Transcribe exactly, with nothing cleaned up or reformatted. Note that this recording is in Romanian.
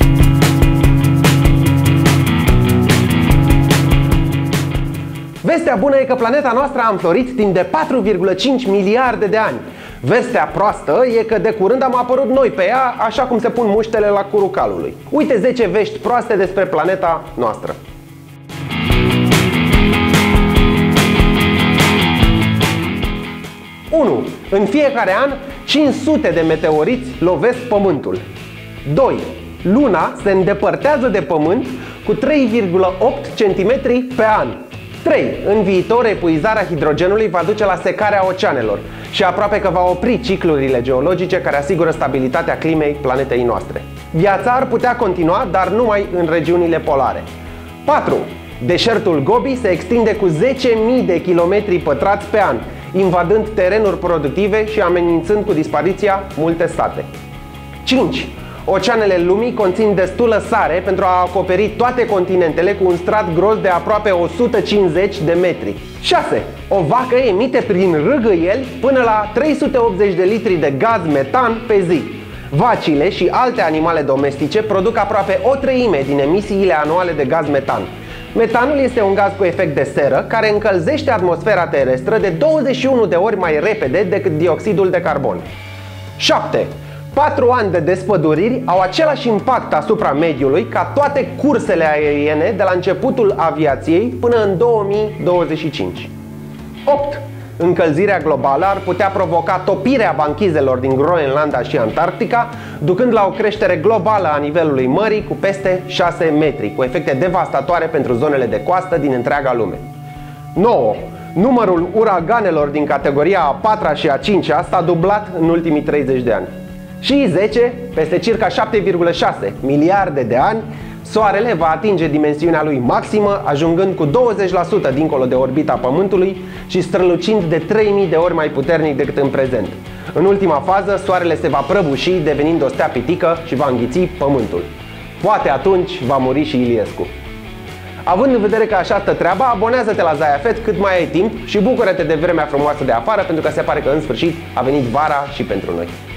Vestea bună e că planeta noastră a înflorit timp de patru virgulă cinci miliarde de ani. Vestea proastă e că de curând am apărut noi pe ea, așa cum se pun muștele la curul calului. Uite zece vești proaste despre planeta noastră. unu. În fiecare an, cinci sute de meteoriți lovesc Pământul. doi. Luna se îndepărtează de Pământ cu trei virgulă opt centimetri pe an. trei. În viitor, epuizarea hidrogenului va duce la secarea oceanelor și aproape că va opri ciclurile geologice care asigură stabilitatea climei planetei noastre. Viața ar putea continua, dar numai în regiunile polare. patru. Deșertul Gobi se extinde cu zece mii de kilometri pătrați pe an, invadând terenuri productive și amenințând cu dispariția multe state. cinci. Oceanele lumii conțin destulă sare pentru a acoperi toate continentele cu un strat gros de aproape o sută cincizeci de metri. șase. O vacă emite prin râgâieli până la trei sute optzeci de litri de gaz metan pe zi. Vacile și alte animale domestice produc aproape o treime din emisiile anuale de gaz metan. Metanul este un gaz cu efect de seră care încălzește atmosfera terestră de douăzeci și unu de ori mai repede decât dioxidul de carbon. șapte. Patru ani de despăduriri au același impact asupra mediului ca toate cursele aeriene de la începutul aviației până în două mii douăzeci și cinci. opt. Încălzirea globală ar putea provoca topirea banchizelor din Groenlanda și Antarctica, ducând la o creștere globală a nivelului mării cu peste șase metri, cu efecte devastatoare pentru zonele de coastă din întreaga lume. nouă. Numărul uraganelor din categoria a patra și a cincea s-a dublat în ultimii treizeci de ani. Și zece. Peste circa șapte virgulă șase miliarde de ani, Soarele va atinge dimensiunea lui maximă, ajungând cu douăzeci la sută dincolo de orbita Pământului și strălucind de trei mii de ori mai puternic decât în prezent. În ultima fază, Soarele se va prăbuși, devenind o stea pitică și va înghiți Pământul. Poate atunci va muri și Iliescu. Având în vedere că așa stă treaba, abonează-te la Zayafet cât mai ai timp și bucură-te de vremea frumoasă de afară, pentru că se pare că în sfârșit a venit vara și pentru noi.